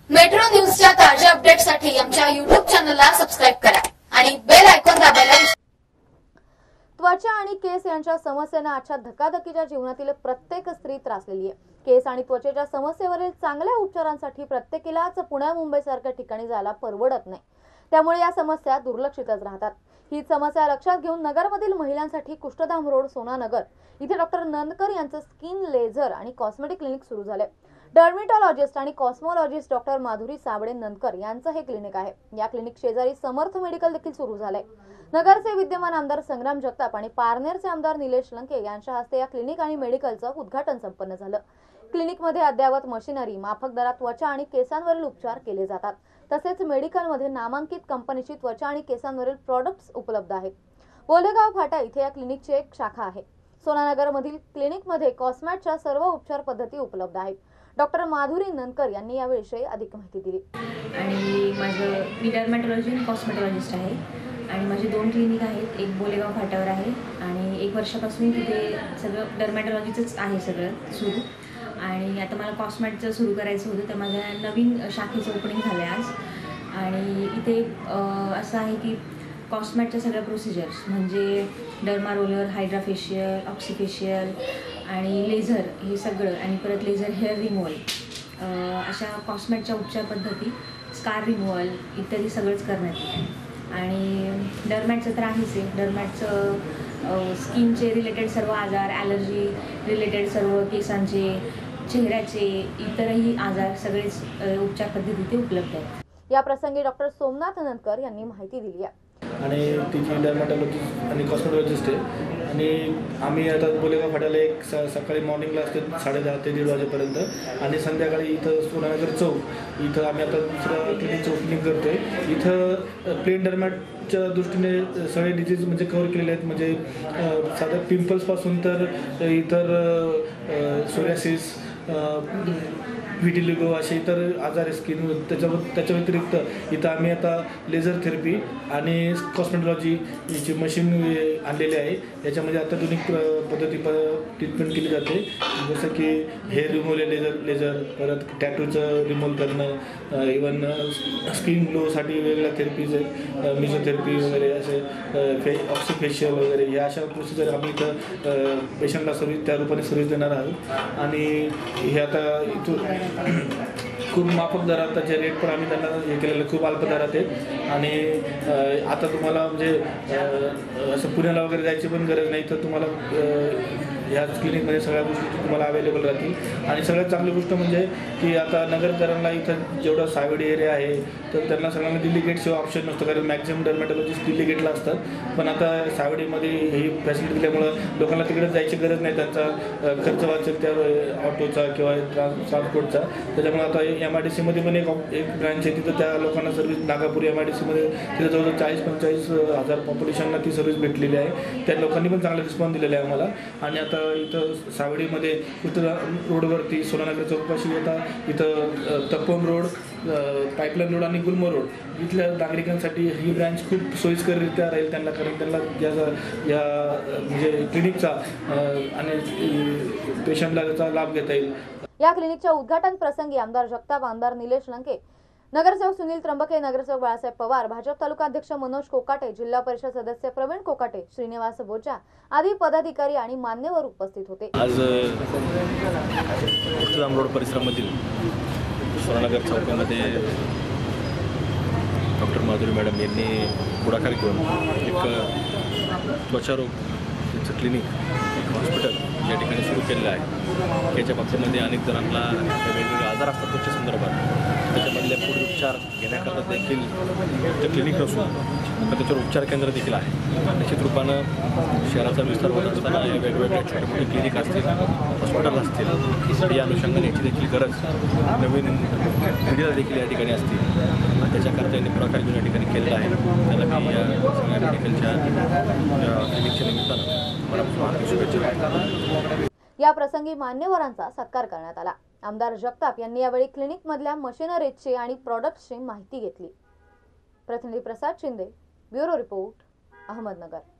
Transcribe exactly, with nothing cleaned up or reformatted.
Metro न्यूजच्या ताज्या अपडेट्ससाठी आमच्या यूट्यूब चॅनलला सबस्क्राइब करा आणि बेल आयकॉन दाबायला विसरू नका। त्वचा आणि केस यांच्या समस्येने आजच्या धकाधकीच्या जीवनातील प्रत्येक स्त्री त्रासलेली आहे। केस आणि त्वचेच्या समस्येवरील चांगल्या उपचारांसाठी प्रत्येकीलाच पुणे मुंबई सारख्या ठिकाणी जायला परवडत नाही, त्यामुळे या समस्या दुर्लक्षितच राहतात। ही समस्या लक्षात घेऊन नगरमधील महिलांसाठी कुष्ठधाम रोड सोना नगर इथे डॉक्टर नंदकर यांचं स्किन लेझर आणि कॉस्मेटिक क्लिनिक सुरू झाले। डर्मेटॉलॉजिस्ट आणि कॉस्मोलॉजिस्ट डॉक्टर माधुरी साबळे नंदकर यांचं हे क्लिनिक आहे। या क्लिनिक शेजारी समर्थ मेडिकल देखील सुरू झाले। नगरचे विद्यमान आमदार संग्राम जगताप आणि पारनेरचे आमदार निलेश लंके यांच्या हस्ते या क्लिनिक आणि मेडिकलचं उद्घाटन संपन्न झालं। क्लिनिकमध्ये अद्ययावत मशिनरी, माफक दरात त्वचा आणि केसांवरील उपचार केले जातात। तसेच मेडिकलमध्ये नामांकित कंपनीची त्वचा आणि केसांवरील प्रोडक्ट्स उपलब्ध आहेत। बोलेगाव फाटा इथे या क्लिनिकची एक शाखा आहे। सोनानगर मधील क्लिनिकमध्ये कॉस्मॅटच्या सर्व उपचार पद्धती उपलब्ध आहेत। डॉक्टर माधुरी नंदकर यांनी याविषयी अधिक माहिती दिली। आणि माझं मी डर्मेटॉलॉजी आणि कॉस्मेटॉलॉजिस्ट आहे आणि माझे दोन क्लिनिक आहेत, एक बोलेगाव फाट्यावर आहे आणि एक वर्षापासून तिथे सगळं डर्मेटॉलॉजीचंच आहे सगळं सुरू। आणि आता मला कॉस्मॅटचं सुरू करायचं होतं, तर माझ्या नवीन शाखेचं ओपनिंग झालं आहे आज। आणि इथे असं आहे की कॉस्मॅटच्या सगळ्या प्रोसिजर्स म्हणजे derma roller, hydra facial, oxy facial आणि लेझर हे सगळं, आणि परत लेझर हेअर रिमूव्हल, अशा कॉस्मॅटच्या उपचार पद्धती, स्कार रिमूव्हल इत्यादी सगळंच करण्यात येतं। आणि डर्मॅटचं तर आहेच आहे, डर्मॅटचं स्किनचे रिलेटेड सर्व आजार, ॲलर्जी रिलेटेड सर्व केसांचे, चेहऱ्याचे इतरही आजार सगळेच उपचार पद्धती ते उपलब्ध आहेत। या प्रसंगी डॉक्टर सोमनाथ नंदकर यांनी माहिती दिली आहे। आणि तिची डर्मेटॉलॉजिस्ट आणि कॉस्मेटॉलॉजिस्ट आहे आणि आम्ही आता बोलेगाव फाट्याला एक स सकाळी मॉर्निंगला असते साडे दहा ते दीड वाजेपर्यंत आणि संध्याकाळी इथं सोनानगर चौक इथं आम्ही आता दुसरं क्लिनिकचं ओपनिंग करतो आहे। इथं प्लेन डर्मॅटच्या दृष्टीने सगळे डिजीज म्हणजे कव्हर केलेले आहेत, म्हणजे साध्या पिंपल्सपासून तर इतर सोरियासिस, व्हिटिलिगो असे इतर आजार आहे स्किन, त्याच्या त्याच्या व्यतिरिक्त इथं आम्ही आता लेझर थेरपी आणि कॉस्मेटॉलॉजी याची मशीन आणलेली आहे। याच्यामध्ये अत्याधुनिक पद्धती प ट्रीटमेंट केली जाते, जसं की हेअर रिमूव्हल लेझर लेझर परत टॅटूचं रिमूव्ह करणं, इवन स्किन ग्लोसाठी वेगवेगळ्या थेरपीज आहेत, मिझोथेरपी वगैरे असे फे ऑक्सिफेशियल वगैरे या अशा प्रोसिजर आम्ही इथं पेशंटला सर्व्हिस त्या रूपाने सर्व्हिस देणार आहोत। आणि हे आता इथून खूप माफक दरात त्याचे रेट पण आम्ही त्यांना हे केलेलं खूप अल्प दरात आहेत। आणि आता तुम्हाला म्हणजे असं पुण्याला वगैरे जायची पण गरज नाही, तर तुम्हाला ह्या क्लिनिकमध्ये सगळ्या गोष्टी तुम्हाला अवेलेबल राहतील। आणि सगळ्यात चांगली गोष्ट म्हणजे की आता नगरकरांना इथं जेवढा सावडी एरिया आहे तर त्यांना सगळ्यांना दिल्ली गेटशिवाय ऑप्शन नसतं, कारण मॅक्झिमम डर्मेटॉलॉजिस्ट दिल्ली गेटला असतात, पण आता सावडीमध्ये ही फॅसिलिटी दिल्यामुळं लोकांना तिकडे जायची गरज नाही, त्यांचा खर्च वाचेल त्या ऑटोचा किंवा ट्रान्स ट्रान्सपोर्टचा। त्याच्यामुळे आता एम आय डी सीमध्ये पण एक एक ब्रँच आहे, तिथं त्या लोकांना service Nagapur M I D सीमध्ये तिथं जवळजवळ चाळीस पंचेचाळीस हजार पॉप्युलेशनला ती सर्व्हिस भेटलेली आहे। त्या लोकांनी पण चांगला रिस्पॉन्स दिलेला आहे आम्हाला। आणि आता इथं सावडीमध्ये कुठं रोडवरती सोनानगर चौकपाशी येतात, इथं तपोन रोड, पाईपलाईन रोड आणि गुलमोर रोड इथल्या नागरिकांसाठी ही ब्रँच खूप सोयीस्कररित्या राहील त्यांना, कारण त्यांना याचा या म्हणजे क्लिनिकचा आणि पेशंटला त्याचा लाभ घेता येईल। या क्लिनिकच्या उद्घाटन प्रसंगी आमदार जगताप, आमदार निलेश लंके, नगरसेवक सुनील त्र्यंबके, नगरसेवक बाळासाहेब पवार, भाजप तालुका अध्यक्ष मनोज कोकाटे, जिल्हा परिषद सदस्य प्रवीण कोकाटे, श्रीनिवास बोचा आदी पदाधिकारी आणि मान्यवर उपस्थित होते। आज उपलब रोड परिसरामधील सोनानगर चौकामध्ये डॉक्टर माधुरी मॅडम यांनी पुढाकार घेऊन एक त्वचारोग क्लिनिक, एक हॉस्पिटल या ठिकाणी सुरू केलेलं आहे। याच्या बाबतीमध्ये अनेक जणांना वेगवेगळे आजार असतात त्वचे संदर्भात, त्याच्यामधले पुढे उपचार घेण्याकरता देखील ते क्लिनिक नसून तर त्याच्यावर उपचार केंद्र देखील आहे। निश्चित रूपानं शहराचा विस्तार होत असताना या वेगवेगळ्या छोटे मोठे क्लिनिक असतील, हॉस्पिटल असतील, या अनुषंगाने याची देखील गरज नवीन पिढीला देखील या ठिकाणी असतील। त्याच्याकरता यांनी पुढाकार घेऊन या ठिकाणी केलेला आहे। त्याला मी या सगळ्या मेडिकलच्या क्लिनिकच्या निमित्तानं मला शुभेच्छा। या प्रसंगी मान्यवरांचा सत्कार करण्यात आला। आमदार जगताप यांनी यावेळी क्लिनिक मधल्या मशिनरीजची आणि प्रोडक्ट्सची माहिती घेतली। प्रतिनिधी प्रसाद शिंदे, ब्युरो रिपोर्ट, अहमदनगर।